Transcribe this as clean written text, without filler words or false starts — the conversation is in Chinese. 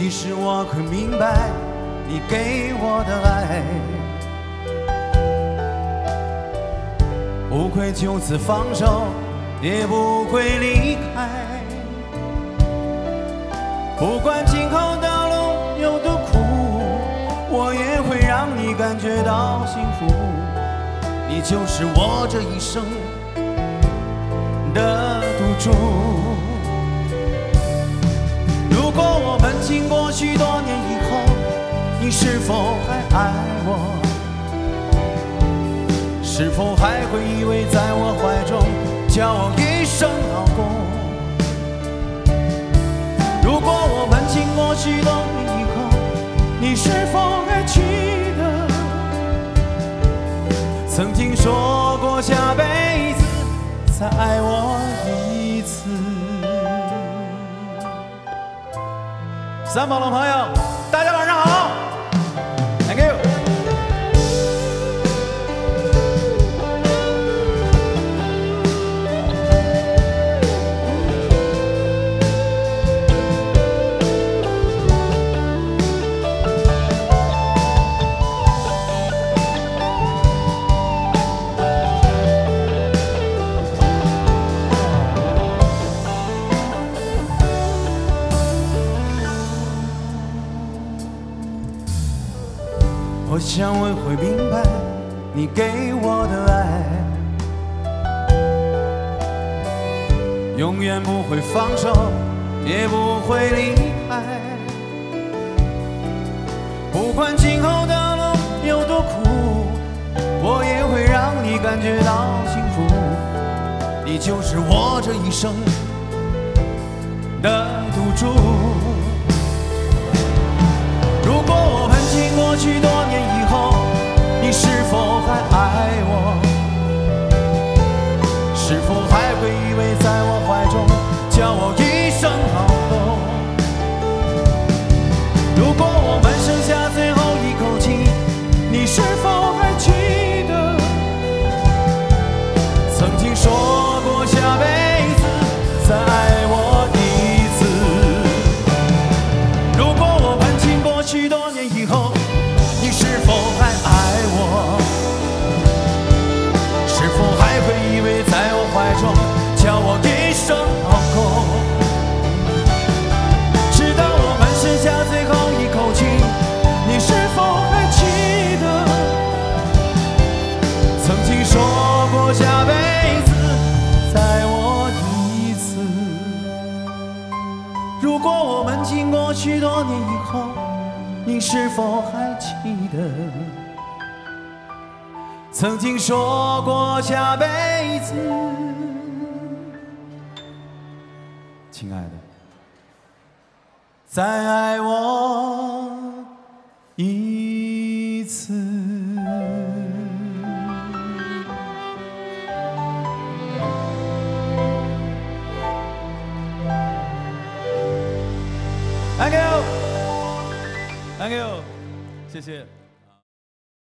其实我很明白你给我的爱，不会就此放手，也不会离开。不管今后的路有多苦，我也会让你感觉到幸福。你就是我这一生的赌注。如果我们经过许多年以后，你是否还爱我？是否还会依偎在我怀中，叫我一声老公？如果我们经过许多年以后，你是否还记得曾经说过下辈子再爱我一次？三宝的朋友，大家晚上好 ，Thank you。我想我会明白你给我的爱，永远不会放手，也不会离开。不管今后的路有多苦，我也会让你感觉到幸福。你就是我这一生的赌注。如果我们经过许多年以后，你是否还爱我？是否还会依偎在我怀中，叫我一声老公？如果我们剩下最后一口气，你是否还记得曾经说过下辈子再爱我一次？如果我们经过许多年以后，你是否还爱我？是否还会依偎在我怀中，叫我一声老公？直到我们剩下最后一口气，你是否还记得曾经说过下辈子再爱我一次？如果我们经过许多年以后，你是否还记得曾经说过下辈子，亲爱的，再爱我一次？Thank you，Thank you，谢谢。